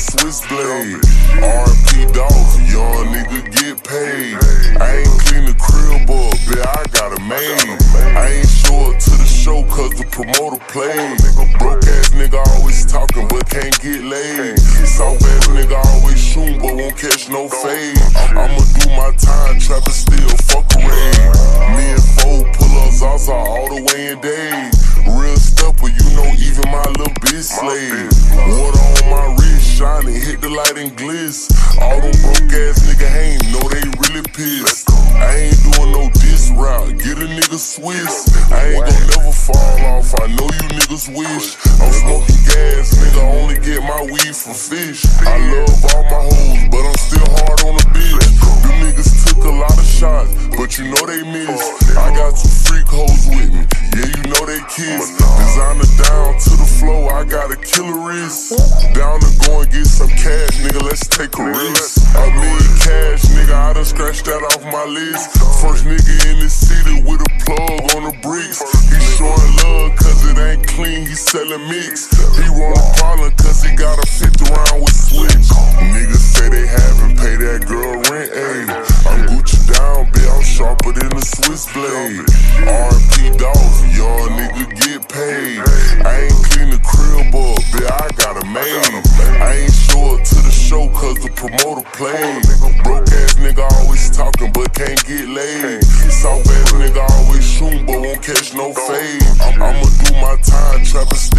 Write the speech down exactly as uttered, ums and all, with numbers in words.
Swiss blade. R I P dogs, young nigga get paid. I ain't clean the crib up, bitch, I got a maid. I ain't show up to the show cause the promoter played. Broke ass nigga always talking but can't get laid. Soft ass nigga always shooting but won't catch no fade. I'ma do my time, trappin' still, fuck a raid. Me and four pull up Zaza all the way in days. Real stepper, you know even my little bitch slave. Water on my wrist, shining, hit the light and gliss. All them broke ass nigga hang, know they really pissed. I ain't doing no diss route, get a nigga Swiss. I ain't gon' never fall off, I know you niggas wish. I'm smoking gas, nigga, only get my weed from fish. I love all my hoes, but I'm still hard on the bitch. You niggas took a lot of shots, but you know they missed. I got two freak hoes with me, yeah, you know they kiss. Designer down to the floor, I got a killer wrist. Down to go and get some cash, nigga, let's take a risk. I mean cash, nigga, I done scratched that off my list. First nigga in the city with a plug on the bricks. He showing love cause it ain't clean, he selling mix. He want a problem cause he got a fifty round with switch. Niggas say they haven't paid that girl rent, ayy. I'm Gucci down, bitch, I'm sharper than a Swiss blade. R I P dogs, young nigga get paid. I ain't clean the crib up, bitch, I got a maid. I ain't show up to the show cause the promoter played. Broke ass nigga always talking but can't get laid. Soft ass nigga always shooting but won't catch no fade. I'ma do my time, trappin'